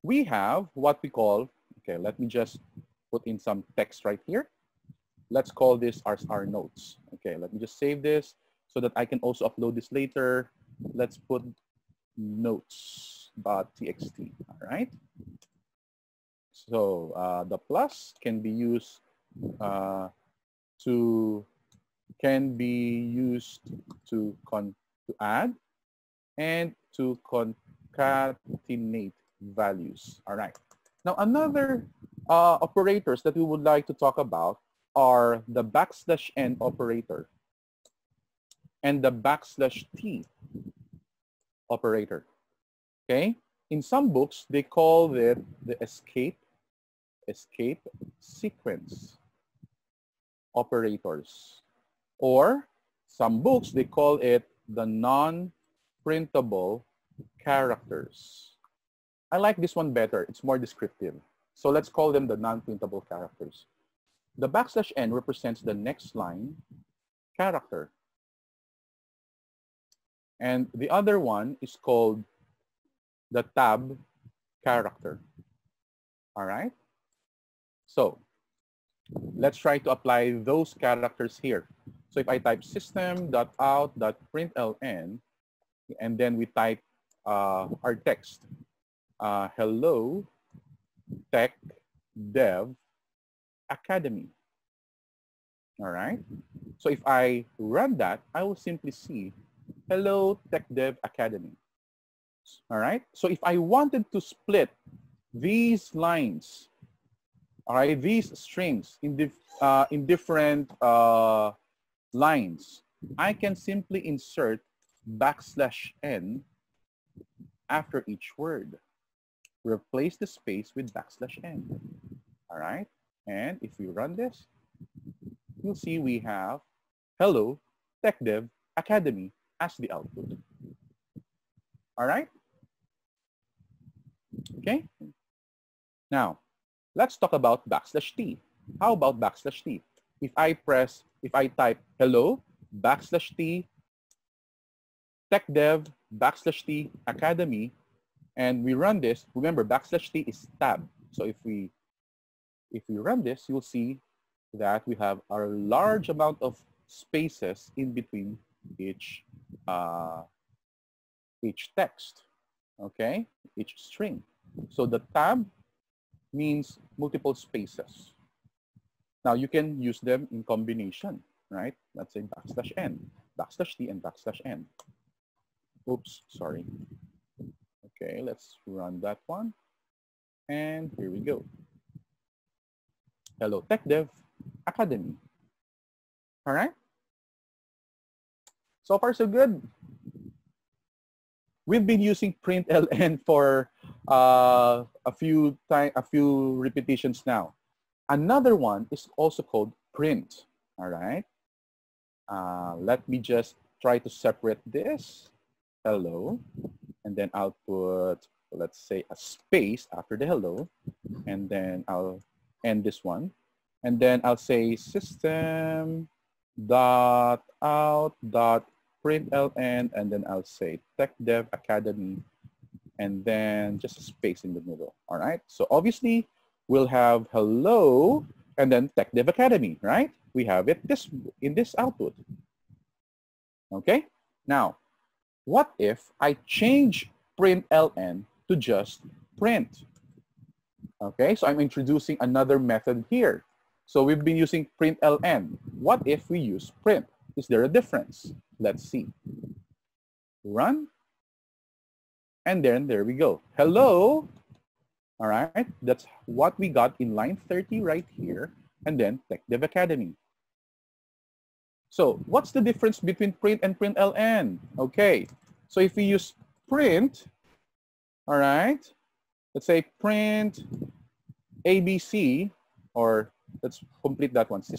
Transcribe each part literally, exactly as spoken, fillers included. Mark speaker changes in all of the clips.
Speaker 1: we have what we call, okay, let me just put in some text right here. Let's call this our, our notes. Okay, let me just save this so that I can also upload this later. Let's put notes.txt, all right? So uh, the plus can be used uh, to, can be used to, con to add and to concatenate values, all right? Now another uh, operators that we would like to talk about are the backslash n operator and the backslash t operator, okay? In some books, they call it the escape, escape sequence operators. Or some books, they call it the non-printable characters. I like this one better. It's more descriptive. So let's call them the non-printable characters. The backslash n represents the next line character. And the other one is called the tab character. All right? So let's try to apply those characters here. So if I type system.out.println, and then we type uh, our text, uh, hello, TechDev Academy. All right. So if I run that, I will simply see, hello, TechDev Academy. All right. So if I wanted to split these lines, all right, these strings in, dif uh, in different uh, lines, I can simply insert backslash n after each word. Replace the space with backslash n. All right. And if we run this, you'll see we have hello, TechDev Academy as the output. All right. Okay. Now, let's talk about backslash t. How about backslash t? If I press, if I type hello, backslash t, TechDev, backslash t, Academy, and we run this, remember backslash t is tab. So if we, if we run this, you'll see that we have a large amount of spaces in between each, uh, each text, okay, each string. So the tab means multiple spaces. Now you can use them in combination, right? Let's say backslash n, backslash t, and backslash n. Oops, sorry. Okay, let's run that one. And here we go. Hello, TechDev Academy. All right. So far, so good. We've been using println for uh, a few time, a few repetitions now. Another one is also called print. All right. Uh, let me just try to separate this. Hello, and then I'll put, let's say, a space after the hello, and then I'll end this one, and then I'll say system dot out dot println, and then I'll say TechDev Academy, and then just a space in the middle. All right. So obviously we'll have hello and then TechDev Academy, right? We have it this in this output. Okay. Now, what if I change println to just print? Okay. So I'm introducing another method here. So we've been using println. What if we use print? Is there a difference? Let's see. Run. And then there we go. Hello. All right. That's what we got in line thirty right here. And then TechDev Academy. So what's the difference between print and println? Okay. So if we use print, all right, let's say print A B C, or let's complete that one,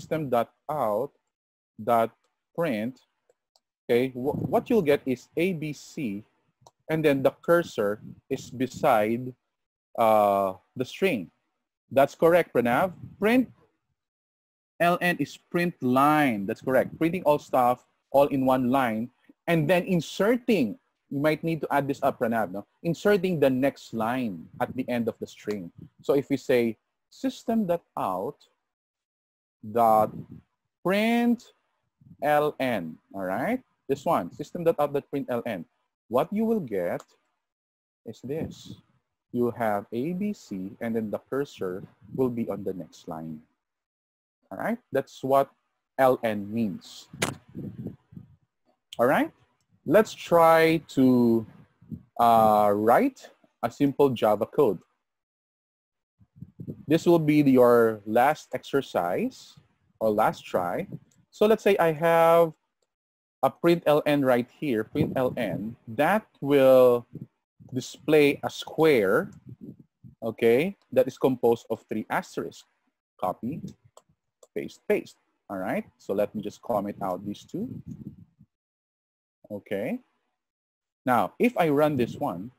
Speaker 1: system.out.print. Okay, what you'll get is A B C, and then the cursor is beside uh, the string. That's correct, Pranav. Print ln is print line. That's correct. Printing all stuff all in one line, and then inserting you might need to add this up, Pranav, no? Inserting the next line at the end of the string. So if we say system.out dot print ln, all right? This one, system.out.println. What you will get is this. You have A, B, C, and then the cursor will be on the next line. All right? That's what ln means. All right? Let's try to uh, write a simple Java code. This will be your last exercise or last try. So let's say I have a println right here, println, that will display a square, okay, that is composed of three asterisks. Copy, paste, paste. All right, so let me just comment out these two. Okay. Now, if I run this one,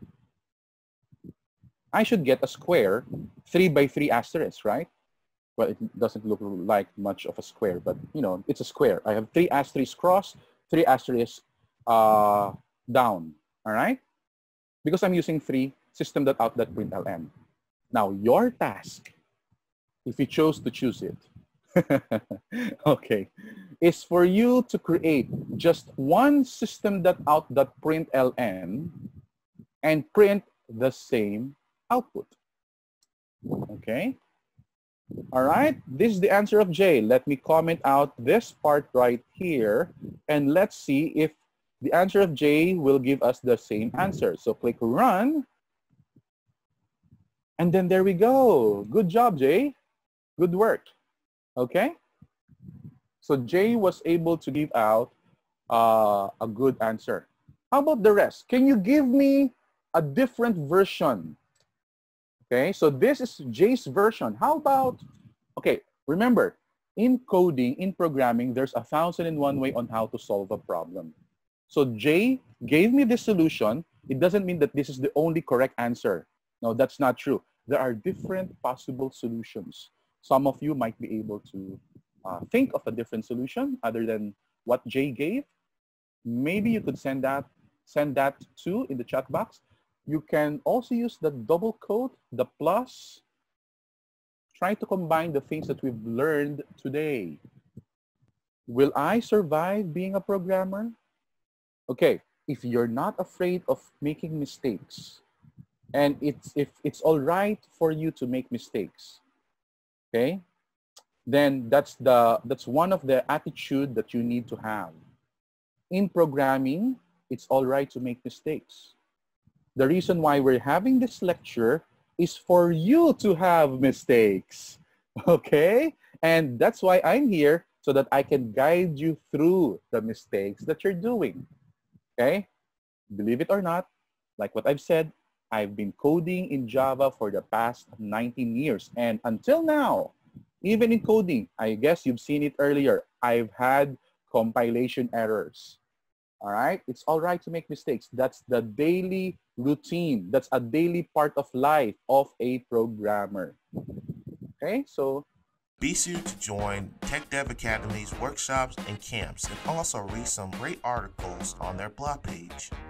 Speaker 1: I should get a square, three by three asterisks, right? Well, it doesn't look like much of a square, but you know, it's a square. I have three asterisks cross, three asterisks uh, down, all right? Because I'm using three, system.out.println. Now, your task, if you chose to choose it, okay, is for you to create just one system.out.println and print the same output. Okay? All right, this is the answer of J. Let me comment out this part right here, and let's see if the answer of J will give us the same answer. So click run, and then there we go. Good job, J. Good work. Okay? So J was able to give out uh, a good answer. How about the rest? Can you give me a different version? Okay, so this is J's version. How about, okay, remember, in coding, in programming, there's a thousand and one way on how to solve a problem. So J gave me the solution. It doesn't mean that this is the only correct answer. No, that's not true. There are different possible solutions. Some of you might be able to uh, think of a different solution other than what J gave. Maybe you could send that, send that too in the chat box. You can also use the double quote, the plus. Try to combine the things that we've learned today. Will I survive being a programmer? Okay, if you're not afraid of making mistakes, and it's, if it's all right for you to make mistakes, okay, then that's, the, that's one of the attitude that you need to have. In programming, it's all right to make mistakes. The reason why we're having this lecture is for you to have mistakes, okay? And that's why I'm here, so that I can guide you through the mistakes that you're doing, okay? Believe it or not, like what I've said, I've been coding in Java for the past nineteen years. And until now, even in coding, I guess you've seen it earlier, I've had compilation errors. All right, it's all right to make mistakes. That's the daily routine. That's a daily part of life of a programmer. Okay, so
Speaker 2: be sure to join TechDev Academy's workshops and camps, and also read some great articles on their blog page.